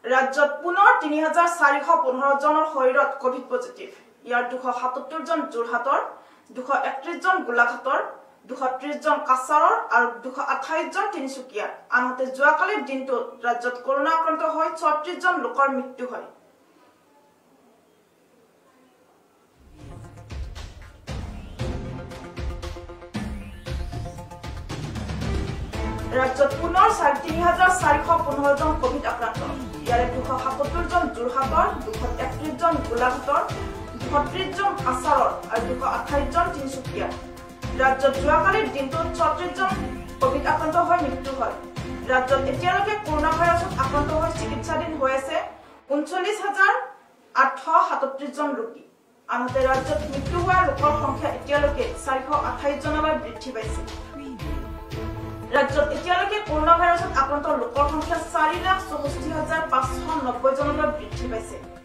ৰাজ্যত পুনৰ ৩,৪১৫ জনৰ শৰীৰত কোভিড পজিটিভ। ইয়াৰ ২৭৭ জন যোৰহাটৰ, ২৩১ জন গোলাঘাটৰ, ২৩০ জন কাছাৰৰ আৰু ২২৮ জন তিনিচুকীয়াৰ। আনহাতে যোৱাকালিৰ দিনটোত ৰাজ্যত কৰোনা আক্ৰান্ত হৈ ৩৬ জন লোকৰ মৃত্যু হয়। ৰাজ্যত পুনৰ ৩,৪১৫ জন কোভিড আক্ৰান্ত। ইয়াৰে ২৭৭ জন যোৰহাটৰ, ২৩১ জন গোলাঘাটৰ, ৩২ জন কাছাৰৰ আৰু ২২৮ জন তিনিচুকীয়াৰ। ৰাজ্যত যোৱাকালিৰ দিনটোত ৩৬ জন কোভিড আক্ৰান্ত হৈ মৃত্যু হয়। ৰাজ্যত এতিয়ালৈকে কৰোনা ভাইৰাছত আক্ৰান্ত হৈ চিকিৎসাধীন হৈ আছে ৩৯,৮৩৭ জন ৰোগী। আনহাতে ৰাজ্যত মৃত্যু হোৱা লোকৰ সংখ্যা এতিয়ালৈকে ৪২৮ জনলৈ বৃদ্ধি পাইছে। ৰাজ্যত এতিয়ালৈকে কৰোনা ভাইৰাছত আক্ৰান্ত লোকৰ সংখ্যা ৪,৬৪,৫৯০ জনলৈ বৃদ্ধি পাইছে।